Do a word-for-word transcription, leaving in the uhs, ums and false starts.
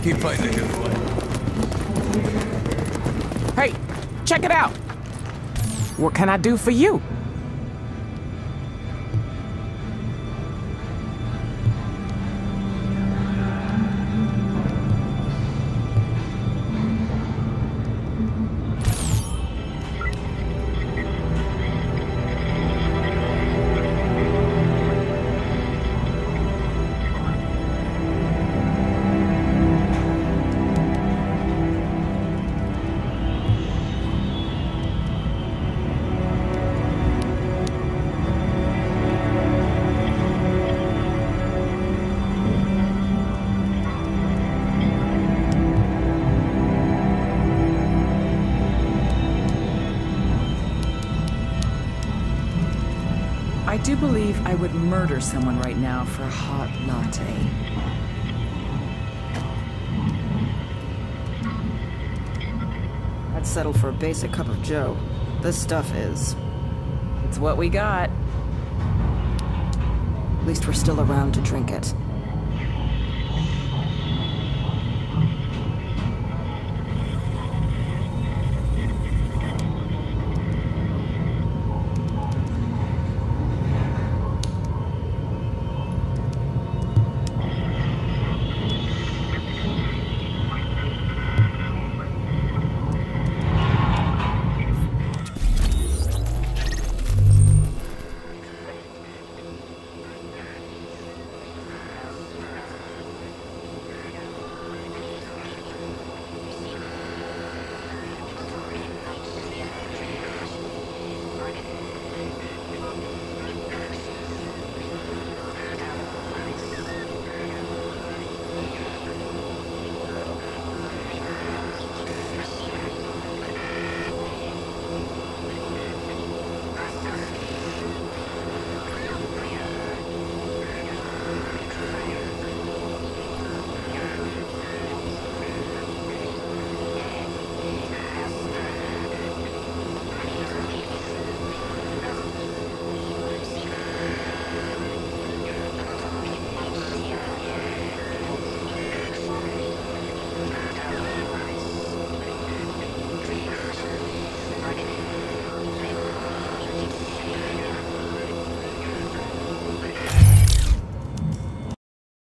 Keep fighting a good fight. Hey, check it out! What can I do for you? I do believe I would murder someone right now for a hot latte. I'd settle for a basic cup of joe. This stuff is... it's what we got. At least we're still around to drink it.